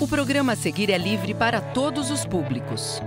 O programa a seguir é livre para todos os públicos.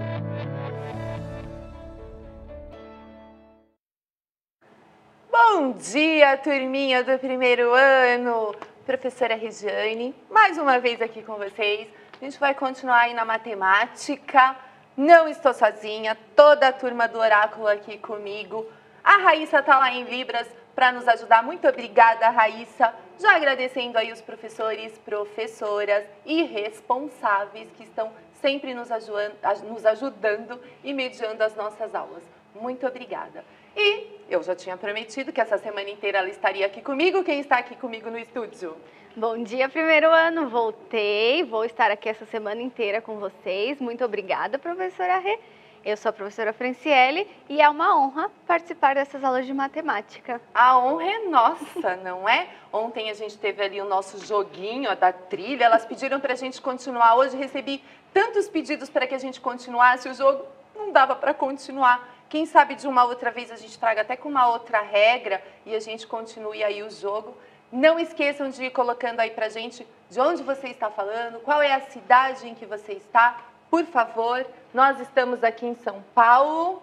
Bom dia, turminha do primeiro ano! Professora Regiane, mais uma vez aqui com vocês. A gente vai continuar aí na matemática. Não estou sozinha, toda a turma do Oráculo aqui comigo. A Raíssa está lá em Libras para nos ajudar. Muito obrigada, Raíssa. Já agradecendo aí os professores, professoras e responsáveis que estão sempre nos ajudando e mediando as nossas aulas. Muito obrigada. E eu já tinha prometido que essa semana inteira ela estaria aqui comigo. Quem está aqui comigo no estúdio? Bom dia, primeiro ano. Voltei, vou estar aqui essa semana inteira com vocês. Muito obrigada, professora Rê. Eu sou a professora Franciele e é uma honra participar dessas aulas de matemática. A honra é nossa, não é? Ontem a gente teve ali o nosso joguinho da trilha. Elas pediram para a gente continuar. Hoje recebi tantos pedidos para que a gente continuasse o jogo. Não dava para continuar. Quem sabe de uma outra vez a gente traga até com uma outra regra e a gente continue aí o jogo. Não esqueçam de ir colocando aí pra gente de onde você está falando, qual é a cidade em que você está, por favor. Nós estamos aqui em São Paulo.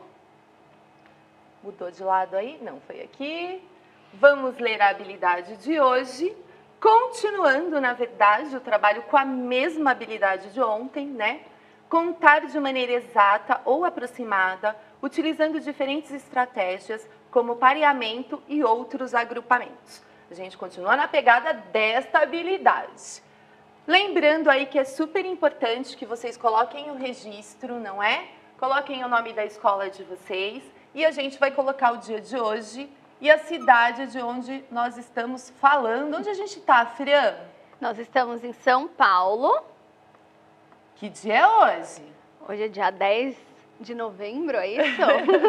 Mudou de lado aí? Não, foi aqui. Vamos ler a habilidade de hoje. Continuando, na verdade, o trabalho com a mesma habilidade de ontem, né? Contar de maneira exata ou aproximada, utilizando diferentes estratégias, como pareamento e outros agrupamentos. A gente continua na pegada desta habilidade. Lembrando aí que é super importante que vocês coloquem o registro, não é? Coloquem o nome da escola de vocês e a gente vai colocar o dia de hoje e a cidade de onde nós estamos falando. Onde a gente está, Fran? Nós estamos em São Paulo. Que dia é hoje? Hoje é dia 10 de novembro, é isso?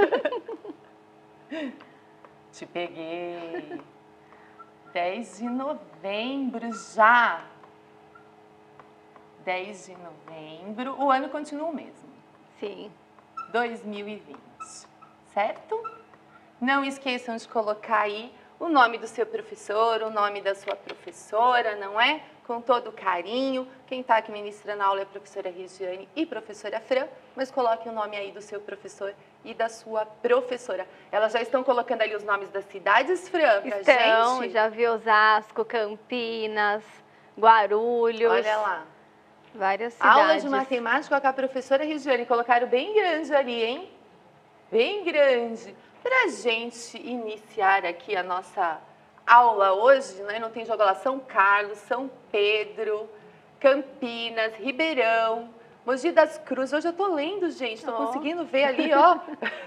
Te peguei. 10 de novembro já. 10 de novembro. O ano continua o mesmo. Sim. 2020. Certo? Não esqueçam de colocar aí o nome do seu professor, o nome da sua professora, não é? Com todo carinho. Quem está aqui ministrando a aula é a professora Regiane e professora Fran, mas coloque o nome aí do seu professor e da sua professora. Elas já estão colocando ali os nomes das cidades, Fran, pra gente? Já vi Osasco, Campinas, Guarulhos. Olha lá. Várias cidades. Aula de matemática com a professora Regiane. Colocaram bem grande ali, hein? Bem grande. Pra gente iniciar aqui a nossa aula hoje, né? Não tem jogo lá, São Carlos, São Pedro, Campinas, Ribeirão, Mogi das Cruzes. Hoje eu tô lendo, gente, tô conseguindo ver ali, ó.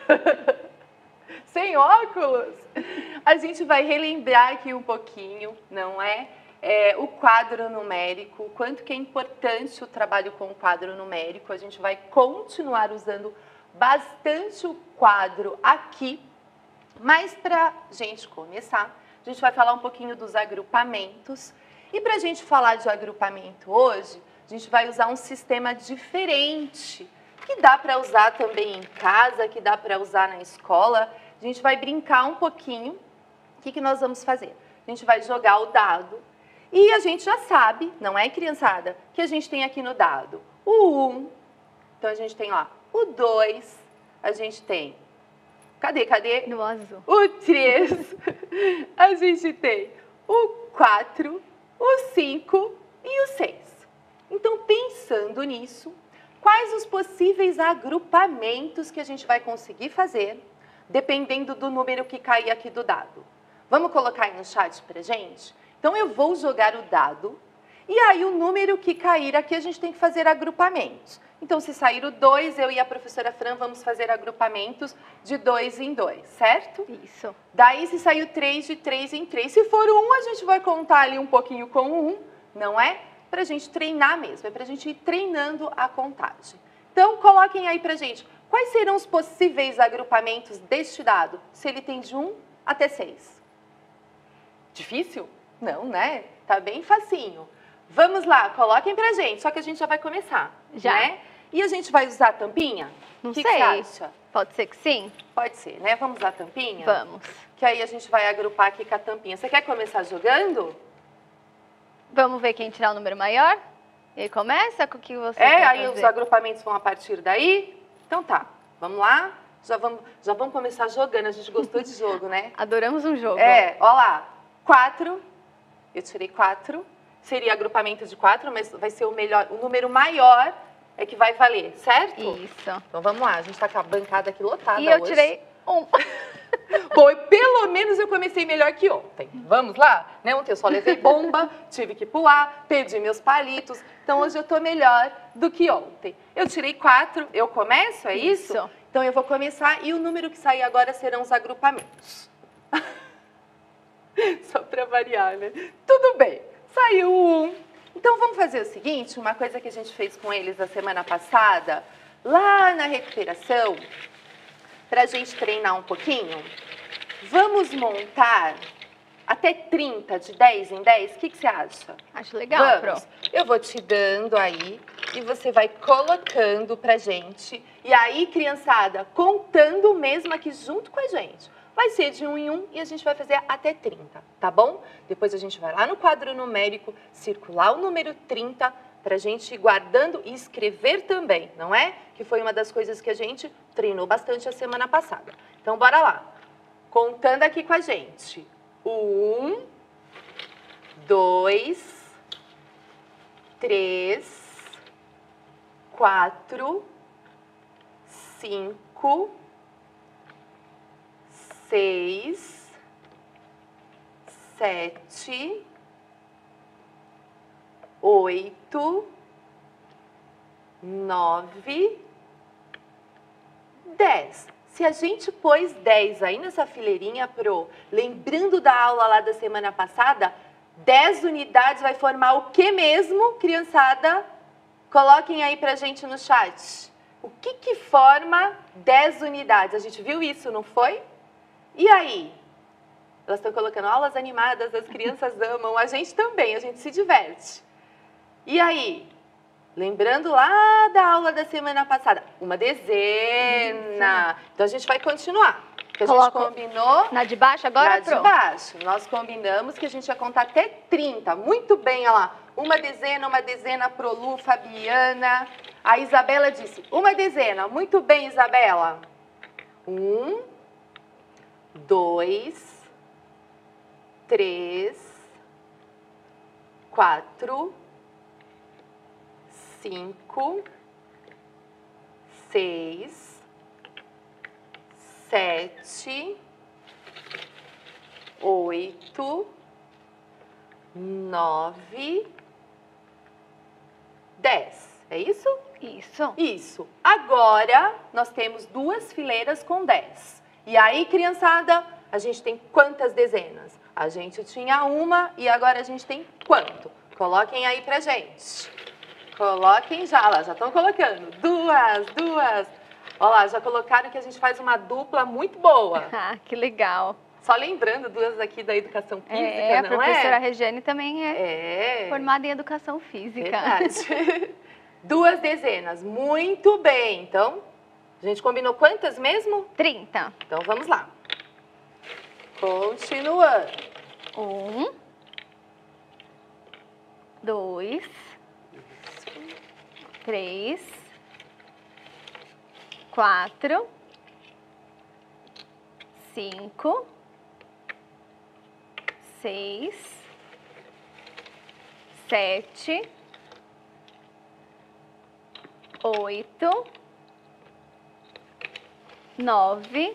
Sem óculos. A gente vai relembrar aqui um pouquinho, não é? O quadro numérico, o quanto que é importante o trabalho com o quadro numérico. A gente vai continuar usando bastante o quadro aqui, mas pra gente começar, a gente vai falar um pouquinho dos agrupamentos. E para a gente falar de agrupamento hoje, a gente vai usar um sistema diferente, que dá para usar também em casa, que dá para usar na escola. A gente vai brincar um pouquinho. O que nós vamos fazer? A gente vai jogar o dado. E a gente já sabe, não é, criançada, que a gente tem aqui no dado o 1. Então, a gente tem lá o 2. A gente tem... Cadê? No azul. O 3, a gente tem o 4, o 5 e o 6. Então, pensando nisso, quais os possíveis agrupamentos que a gente vai conseguir fazer, dependendo do número que cair aqui do dado? Vamos colocar aí no chat pra gente? Então, eu vou jogar o dado e aí o número que cair aqui a gente tem que fazer agrupamentos. Então, se sair o 2, eu e a professora Fran vamos fazer agrupamentos de 2 em 2, certo? Isso. Daí, se sair o 3, de 3 em 3. Se for o 1, a gente vai contar ali um pouquinho com o 1, não é? Pra gente treinar mesmo, é pra gente ir treinando a contagem. Então, coloquem aí pra gente, quais serão os possíveis agrupamentos deste dado, se ele tem de 1 até 6? Difícil? Não, né? Tá bem facinho. Vamos lá, coloquem pra gente, só que a gente já vai começar, já, né? E a gente vai usar a tampinha? Não sei. O que você acha? Pode ser que sim? Pode ser, né? Vamos usar a tampinha? Vamos. Que aí a gente vai agrupar aqui com a tampinha. Você quer começar jogando? Vamos ver quem tirar o número maior? E começa com o que você É, quer aí fazer. os agrupamentos vão a partir daí? Então tá, vamos lá? Já vamos começar jogando, a gente gostou de jogo, né? Adoramos um jogo. É, ó lá, 4, eu tirei 4, seria agrupamento de 4, mas vai ser o número maior é que vai valer, certo? Isso. Então vamos lá, a gente tá com a bancada aqui lotada E eu hoje. tirei 1. Bom, pelo menos eu comecei melhor que ontem. Vamos lá? Né? Ontem eu só levei bomba, tive que pular, perdi meus palitos. Então hoje eu tô melhor do que ontem. Eu tirei 4, eu começo, é isso? Isso. Então eu vou começar e o número que sair agora serão os agrupamentos. Só para variar, né? Tudo bem, saiu 1. Então vamos fazer o seguinte, uma coisa que a gente fez com eles a semana passada, lá na recuperação, para a gente treinar um pouquinho, vamos montar até 30 de 10 em 10? O que você acha? Acho legal, Vamos. Pro. Eu vou te dando aí e você vai colocando pra gente. E aí, criançada, contando mesmo aqui junto com a gente. Vai ser de 1 em 1 e a gente vai fazer até 30, tá bom? Depois a gente vai lá no quadro numérico, circular o número 30 pra gente ir guardando e escrever também, não é? Que foi uma das coisas que a gente treinou bastante a semana passada. Então, bora lá. Contando aqui com a gente. 1, 2, 3, 4, 5, 6, 7, 8, 9, 10. Se a gente pôs 10 aí nessa fileirinha, Pro, lembrando da aula lá da semana passada, 10 unidades vai formar o que mesmo, criançada? Coloquem aí pra gente no chat. O que forma 10 unidades? A gente viu isso, não foi? E aí? Elas estão colocando aulas animadas, as crianças amam, a gente também, a gente se diverte. E aí? Lembrando lá da aula da semana passada, uma dezena. Então a gente vai continuar. Porque a gente combinou. Na de baixo agora, Na de baixo. Nós combinamos que a gente ia contar até 30. Muito bem, olha lá. Uma dezena, Prolu, Fabiana. A Isabela disse, uma dezena. Muito bem, Isabela. 1, 2, 3, 4, 5, 6, 7, 8, 9, 10. É isso? Isso. Isso. Agora, nós temos 2 fileiras com 10. E aí, criançada, a gente tem quantas dezenas? A gente tinha 1 e agora a gente tem quanto? Coloquem aí pra gente. Coloquem já, lá, já estão colocando. 2. Olha lá, já colocaram que a gente faz uma dupla muito boa. Ah, que legal. Só lembrando, 2 aqui da Educação Física, A não professora é? Regiane também é formada em Educação Física. Verdade. 2 dezenas, muito bem. Então, a gente combinou quantas mesmo? 30. Então, vamos lá. Continuando. 1, 2, 3, 4, 5, 6, 7, 8, 9,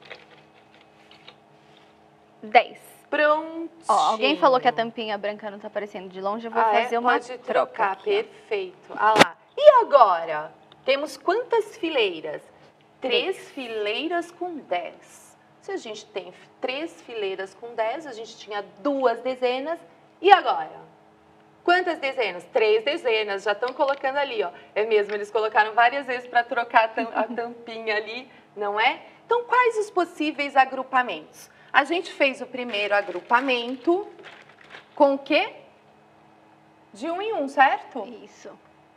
10. Prontinho. Ó, alguém falou que a tampinha branca não tá aparecendo de longe, eu vou fazer uma Pode troca trocar, aqui, ó. perfeito. Ah lá. E agora? Temos quantas fileiras? 3 fileiras com 10. Se a gente tem 3 fileiras com 10, a gente tinha 2 dezenas. E agora? Quantas dezenas? 3 dezenas. Já estão colocando ali, ó. É mesmo, eles colocaram várias vezes para trocar a tampinha ali, não é? Então, quais os possíveis agrupamentos? A gente fez o primeiro agrupamento com o quê? De 1 em 1, certo? Isso.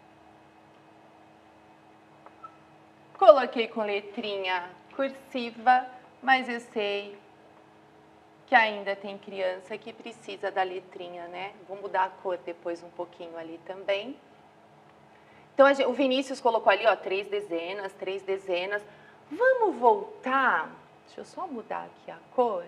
Coloquei com letrinha cursiva, mas eu sei que ainda tem criança que precisa da letrinha, né? Vou mudar a cor depois um pouquinho ali também. Então, o Vinícius colocou ali, ó, 3 dezenas, 3 dezenas. Vamos voltar, deixa eu só mudar aqui a cor.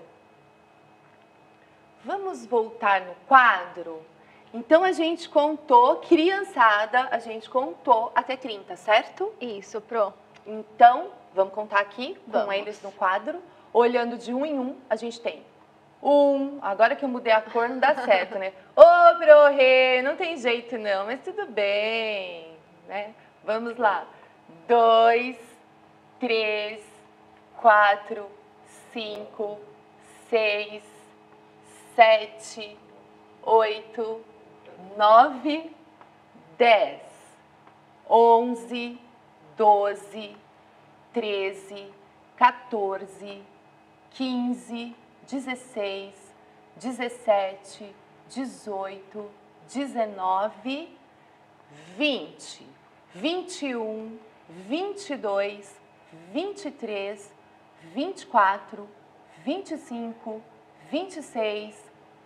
Vamos voltar no quadro? Então, a gente contou, criançada, a gente contou até 30, certo? Isso, Pro. Então, vamos contar aqui com Vamos. eles no quadro. Olhando de 1 em 1, a gente tem 1. Agora que eu mudei a cor, não dá certo, né? Ô, Pro Rê, não tem jeito não, mas tudo bem, né? Vamos lá. 2, 3, 4, 5, 6, 7, 8, 9, 10, 11, 12, 13, 14, 15, 16, 17, 18, 19, 20, 21, 22, 23, 24, 25, 26,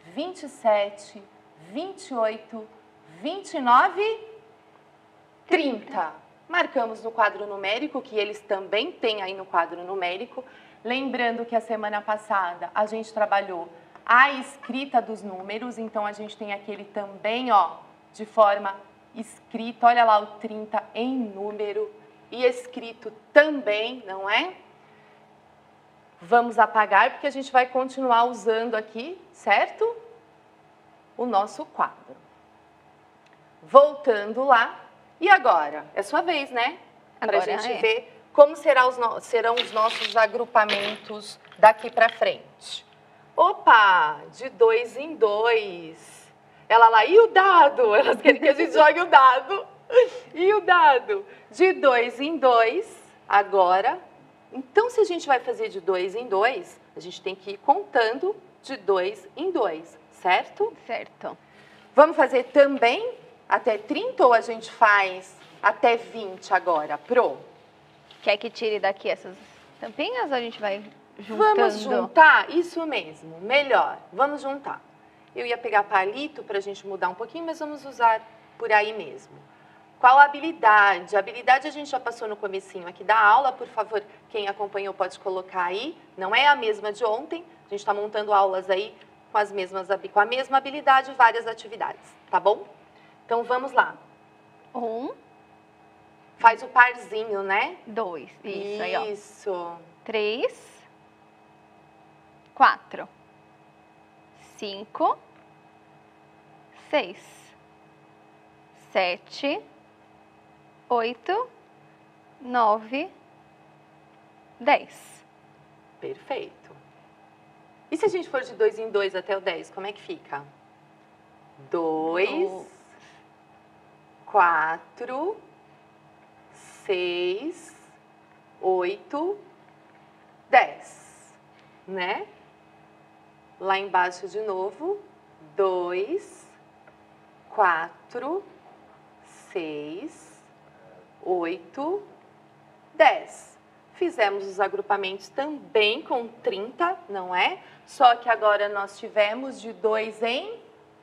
27, 28, 29, 30. Marcamos no quadro numérico, que eles também têm aí no quadro numérico. Lembrando que a semana passada a gente trabalhou a escrita dos números, então a gente tem aquele também, ó, de forma escrita. Olha lá o 30 em número e escrito também, não é? Vamos apagar porque a gente vai continuar usando aqui, certo? O nosso quadro. Voltando lá. E agora? É sua vez, né? Para a gente ver como serão os nossos agrupamentos daqui para frente. Opa! De 2 em 2. Ela lá, e o dado? Elas querem que a gente jogue o dado. E o dado? De 2 em 2, agora. Então, se a gente vai fazer de 2 em 2, a gente tem que ir contando de 2 em 2, certo? Certo. Vamos fazer também até 30 ou a gente faz até 20 agora, Pro? Quer que tire daqui essas tampinhas ou a gente vai juntando? Vamos juntar? Isso mesmo, melhor. Vamos juntar. Eu ia pegar palito para a gente mudar um pouquinho, mas vamos usar por aí mesmo. Qual a habilidade? A habilidade a gente já passou no comecinho aqui da aula, por favor, quem acompanhou pode colocar aí. Não é a mesma de ontem, a gente está montando aulas aí com a mesma habilidade, várias atividades, tá bom? Então, vamos lá. 1. Faz o parzinho, né? 2. Isso aí, ó. Isso. 3. 4. 5. 6. 7. 8. 9. 10. Perfeito. E se a gente for de 2 em 2 até o 10, como é que fica? 2, 4, 6, 8, 10, né? Lá embaixo de novo, 2, 4, 6, 8, 10. Fizemos os agrupamentos também com 30, não é? Só que agora nós tivemos de 2 em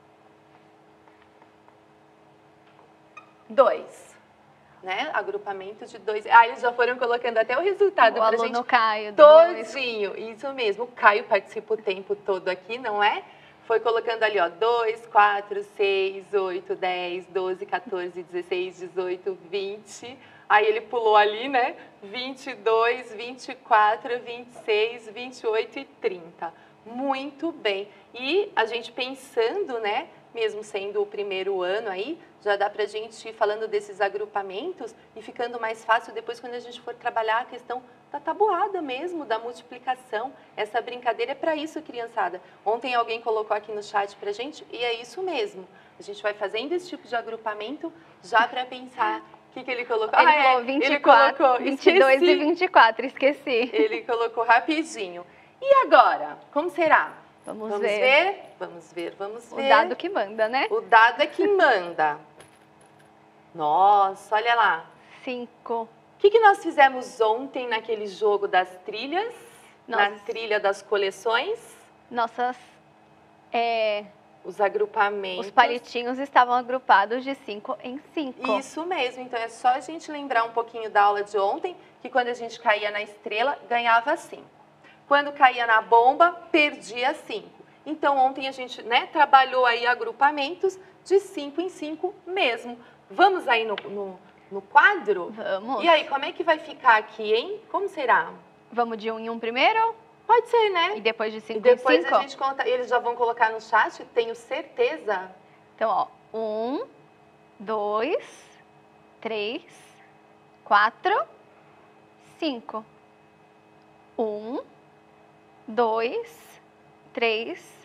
2, né? Agrupamento de 2. Ah, eles já foram colocando até o resultado para a gente. O Caio. Todinho, isso mesmo. O Caio participa o tempo todo aqui, não é? Foi colocando ali, ó, 2, 4, 6, 8, 10, 12, 14, 16, 18, 20. Aí ele pulou ali, né? 22, 24, 26, 28 e 30. Muito bem. E a gente pensando, né? Mesmo sendo o primeiro ano aí, já dá pra gente ir falando desses agrupamentos e ficando mais fácil depois quando a gente for trabalhar a questão da tabuada mesmo, da multiplicação. Essa brincadeira é para isso, criançada. Ontem alguém colocou aqui no chat pra gente e é isso mesmo. A gente vai fazendo esse tipo de agrupamento já para pensar. O que ele colocou? Ele falou 24, ele colocou, 22 esqueci. e 24, esqueci. Ele colocou rapidinho. E agora? Como será? Vamos ver. Vamos ver. O dado que manda, né? O dado é que manda. Nossa, olha lá. 5. O que nós fizemos ontem naquele jogo das trilhas? Na trilha das coleções? Nossas Os agrupamentos. Os palitinhos estavam agrupados de 5 em 5. Isso mesmo, então é só a gente lembrar um pouquinho da aula de ontem, que quando a gente caía na estrela, ganhava 5. Quando caía na bomba, perdia 5. Então ontem a gente, né, trabalhou aí agrupamentos de 5 em 5 mesmo. Vamos aí no quadro? Vamos. E aí, como é que vai ficar aqui, hein? Como será? Vamos de 1 em 1 primeiro? Pode ser, né? E depois de 5 E em depois 5? a gente conta, eles já vão colocar no chat, tenho certeza. Então, ó, 1, 2, 3, 4, 5. 1, 2, 3,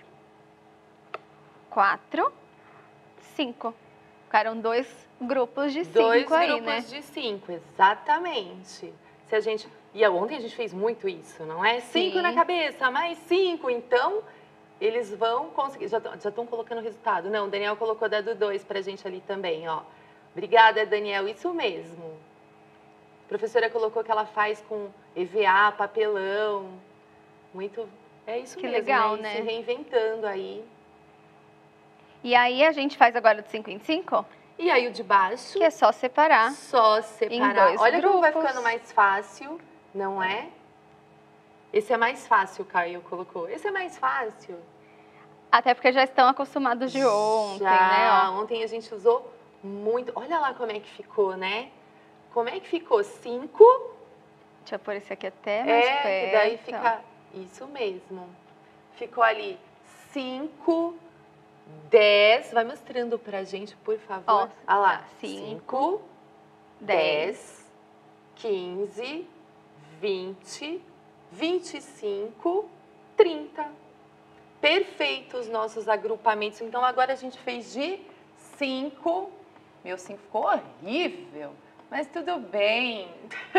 4, 5. Ficaram 2 grupos de 5 aí, né? 2 grupos de 5, exatamente. Se a gente... E ontem a gente fez muito isso, não é? 5 na cabeça, mais 5. Então, eles vão conseguir... Já estão colocando o resultado. Não, o Daniel colocou da do 2 pra gente ali também, ó. Obrigada, Daniel. Isso mesmo. A professora colocou que ela faz com EVA, papelão. Muito... É isso que mesmo, legal, né? né? Se reinventando aí. E aí a gente faz agora de 5 em 5? E aí o de baixo... Que é só separar. Só separar. Em 2 Olha como vai grupos. ficando mais fácil, não é? Esse é mais fácil, o Caio colocou. Esse é mais fácil. Até porque já estão acostumados de ontem, né? Ó. Ontem a gente usou muito. Olha lá como é que ficou, né? Como é que ficou? 5. Deixa eu pôr esse aqui até mais perto. Que daí fica... Isso mesmo. Ficou ali 5, 10. Vai mostrando pra gente, por favor. Ó, olha lá. tá. 5, 10, 15, 20, 25, 30. Perfeitos os nossos agrupamentos. Então, agora a gente fez de 5. Meu 5 ficou horrível, mas tudo bem.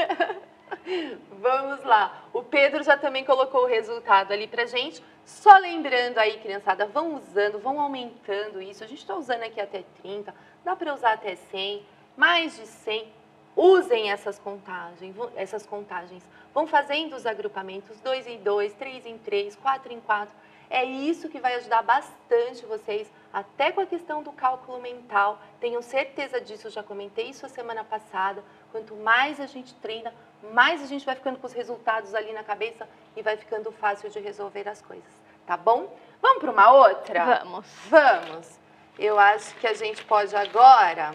Vamos lá. O Pedro já também colocou o resultado ali pra gente. Só lembrando aí, criançada, vão usando, vão aumentando isso. A gente está usando aqui até 30, dá para usar até 100, mais de 100. Usem essas contagens. Vão fazendo os agrupamentos 2 em 2, 3 em 3, 4 em 4. É isso que vai ajudar bastante vocês, até com a questão do cálculo mental. Tenham certeza disso, eu já comentei isso a semana passada. Quanto mais a gente treina, mais a gente vai ficando com os resultados ali na cabeça e vai ficando fácil de resolver as coisas, tá bom? Vamos para uma outra? Vamos. Vamos. Eu acho que a gente pode agora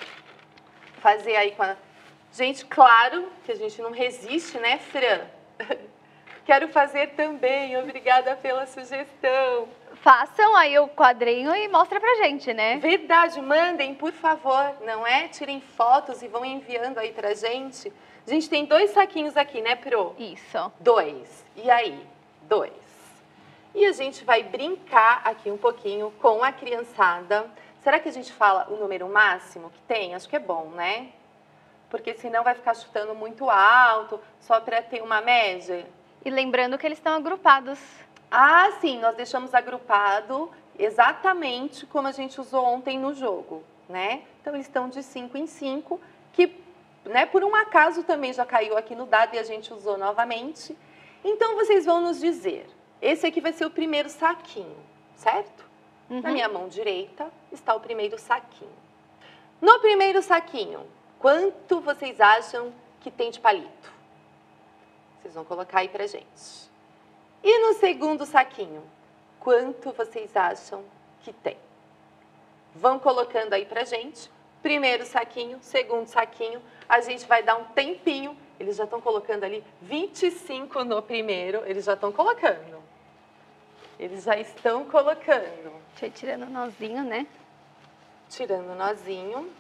fazer aí com a... Gente, claro que a gente não resiste, né, Fran? Quero fazer também, obrigada pela sugestão. Façam aí o quadrinho e mostra pra gente, né? Verdade, mandem, por favor, não é? Tirem fotos e vão enviando aí pra gente. A gente tem 2 saquinhos aqui, né, Pro? Isso. 2. E aí? 2. E a gente vai brincar aqui um pouquinho com a criançada. Será que a gente fala o número máximo que tem? Acho que é bom, né? Porque senão vai ficar chutando muito alto, só para ter uma média. E lembrando que eles estão agrupados. Ah, sim, nós deixamos agrupado exatamente como a gente usou ontem no jogo, né? Então, eles estão de 5 em 5, que, né, por um acaso também já caiu aqui no dado e a gente usou novamente. Então, vocês vão nos dizer, esse aqui vai ser o primeiro saquinho, certo? Na minha mão direita está o primeiro saquinho. No primeiro saquinho, quanto vocês acham que tem de palito? Vocês vão colocar aí pra gente. E no segundo saquinho, quanto vocês acham que tem? Vão colocando aí pra gente. Primeiro saquinho, segundo saquinho. A gente vai dar um tempinho. Eles já estão colocando ali 25 no primeiro. Eles já estão colocando. Eles já estão colocando. Deixa eu ir tirando o nozinho, né? Tirando o nozinho.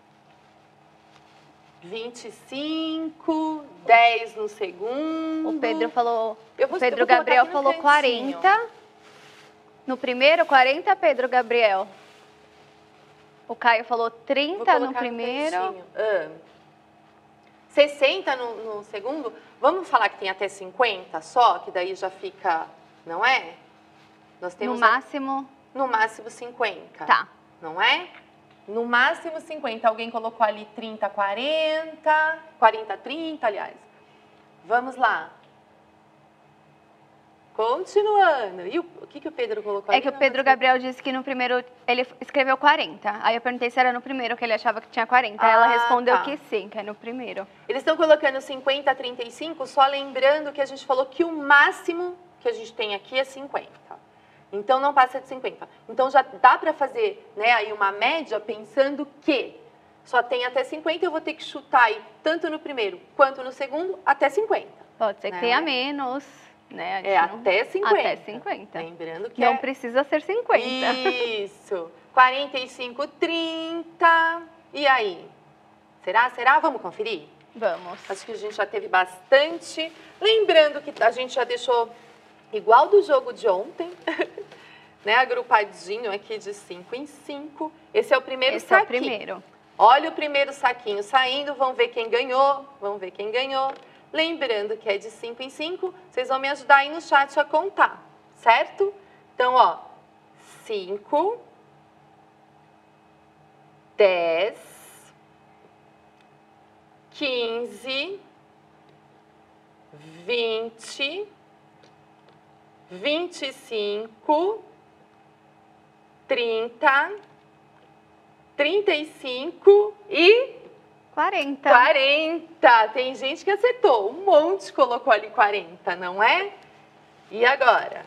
25, 10 no segundo. O Pedro falou. Eu vou Pedro colocar Gabriel aqui no falou cantinho. 40. No primeiro, 40, Pedro Gabriel. O Caio falou 30 no primeiro. cantinho. 60 no segundo. Vamos falar que tem até 50 só, que daí já fica, não é? Nós temos No máximo. no máximo 50. Tá. Não é? No máximo 50. Alguém colocou ali 30, 40. 40, 30, aliás. Vamos lá. Continuando. E o que o Pedro colocou É ali? que o Pedro Gabriel disse que no primeiro ele escreveu 40. Aí eu perguntei se era no primeiro, que ele achava que tinha 40. Aí ela respondeu tá. que sim, que é no primeiro. Eles estão colocando 50 a 35, só lembrando que a gente falou que o máximo que a gente tem aqui é 50. Então, não passa de 50. Então, já dá para fazer, né, aí uma média pensando que só tem até 50, eu vou ter que chutar aí, tanto no primeiro quanto no segundo, até 50. Pode ser que Né? tenha menos, né? A gente É, não- até 50. Até 50. Lembrando que Não é... precisa ser 50. Isso. 45, 30. E aí? Será? Vamos conferir? Vamos. Acho que a gente já teve bastante. Lembrando que a gente já deixou igual do jogo de ontem, né? Agrupadinho aqui de 5 em 5. Esse é o primeiro Esse é o saquinho. primeiro. Olha o primeiro saquinho saindo, vamos ver quem ganhou. Lembrando que é de 5 em 5, vocês vão me ajudar aí no chat a contar, certo? Então, ó, 5, 10, 15, 20, 25, 30, 35 e 40. 40. Tem gente que acertou. Um monte colocou ali 40, não é? E agora?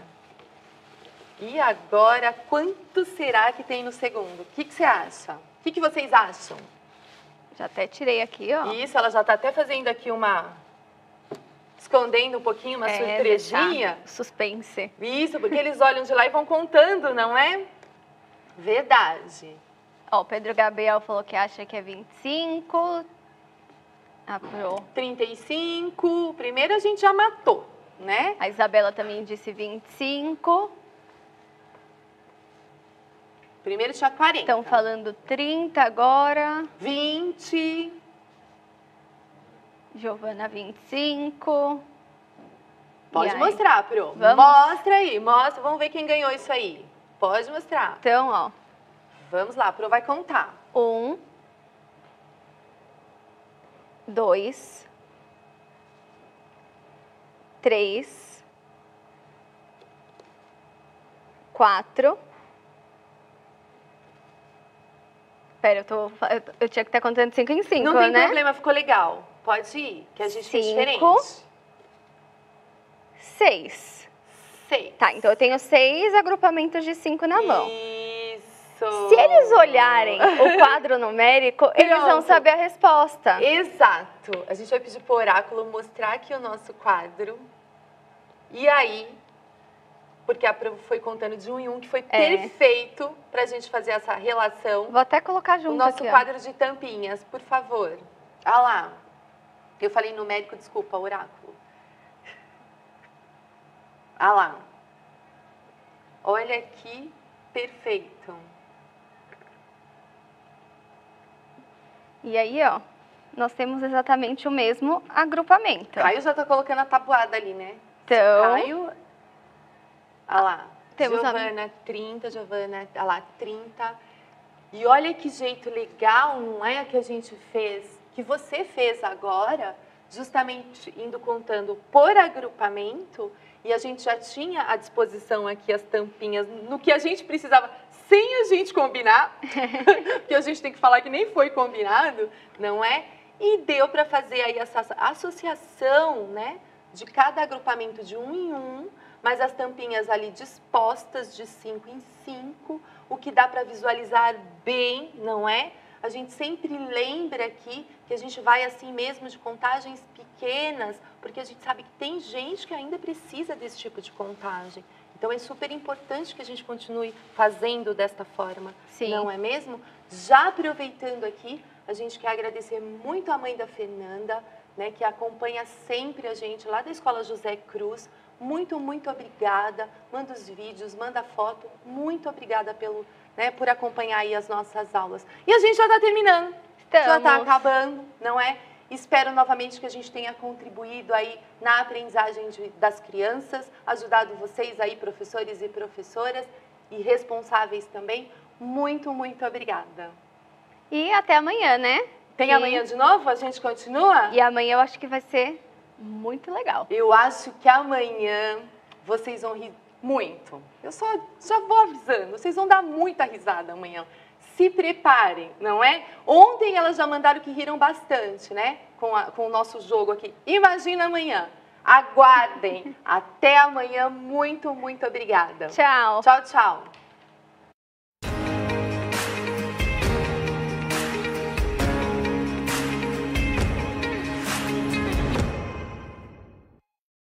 Quanto será que tem no segundo? O que você acha? O que vocês acham? Já até tirei aqui, ó. Isso, ela já está até fazendo aqui escondendo um pouquinho uma surpresinha. Deixar suspense. Isso, porque eles olham de lá e vão contando, não é? Verdade. Ó, o Pedro Gabriel falou que acha que é 25. Pro. 35. Primeiro a gente já matou, né? A Isabela também disse 25. Primeiro tinha 40. Estão falando 30 agora. 20. Giovana, 25. Pode E aí? mostrar, Pro. Vamos? Mostra aí, mostra. Vamos ver quem ganhou isso aí. Pode mostrar. Então, ó. Vamos lá, Pro vai contar. 1, 2, 3, 4. Pera, eu tinha que estar contando 5 em 5, Não tem né? problema, ficou legal. Pode ir, que a gente fez 5. diferente. 6. 6. Tá, então eu tenho 6 agrupamentos de 5 na mão. Isso. Se eles olharem o quadro numérico, eles vão Pronto. saber a resposta. Exato. A gente vai pedir pro oráculo mostrar aqui o nosso quadro. E aí, porque a Pro foi contando de 1 em 1, que foi perfeito pra gente fazer essa relação. Vou até colocar junto O nosso aqui, ó. quadro de tampinhas, por favor. Olha lá. Eu falei numérico, desculpa, oráculo. Olha lá. Olha aqui, perfeito. E aí, ó, nós temos exatamente o mesmo agrupamento. Caio já tá colocando a tabuada ali, né? Então, Caio. Olha lá. Temos a- Giovana, 30, Giovana, olha lá, 30. E olha que jeito legal, não é, que a gente fez, que você fez agora, justamente indo contando por agrupamento, e a gente já tinha à disposição aqui as tampinhas no que a gente precisava, sem a gente combinar, porque a gente tem que falar que nem foi combinado, não é? E deu para fazer aí essa associação, né, de cada agrupamento de 1 em 1, mas as tampinhas ali dispostas de 5 em 5, o que dá para visualizar bem, não é? A gente sempre lembra aqui que a gente vai assim mesmo de contagens pequenas, porque a gente sabe que tem gente que ainda precisa desse tipo de contagem. Então é super importante que a gente continue fazendo desta forma, Sim. não é mesmo? Já aproveitando aqui, a gente quer agradecer muito a mãe da Fernanda, né, que acompanha sempre a gente lá da Escola José Cruz. Muito, muito obrigada. Manda os vídeos, manda foto. Muito obrigada por acompanhar aí as nossas aulas. E a gente já está terminando. Já está acabando, não é? Espero novamente que a gente tenha contribuído aí na aprendizagem das crianças, ajudado vocês aí, professores e professoras, e responsáveis também. Muito, muito obrigada. E até amanhã, né? Tem amanhã de novo? A gente continua? E amanhã eu acho que vai ser muito legal. Eu acho que amanhã vocês vão rir muito. Eu só já vou avisando, vocês vão dar muita risada amanhã. Se preparem, não é? Ontem elas já mandaram que riram bastante, né? Com o nosso jogo aqui. Imagina amanhã. Aguardem. Até amanhã. Muito, muito obrigada. Tchau. Tchau, tchau.